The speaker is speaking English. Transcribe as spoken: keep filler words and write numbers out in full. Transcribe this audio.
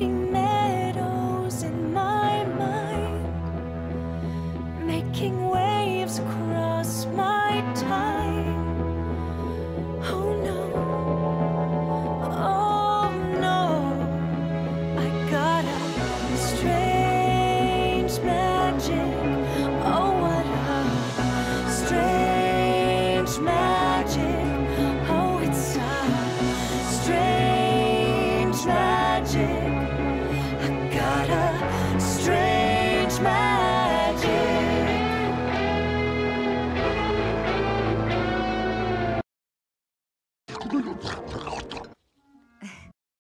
making meadows in my mind, making waves across my time. Oh no, oh no, I got a strange magic. Oh, what a strange magic. Oh, it's a strange magic. I got a strange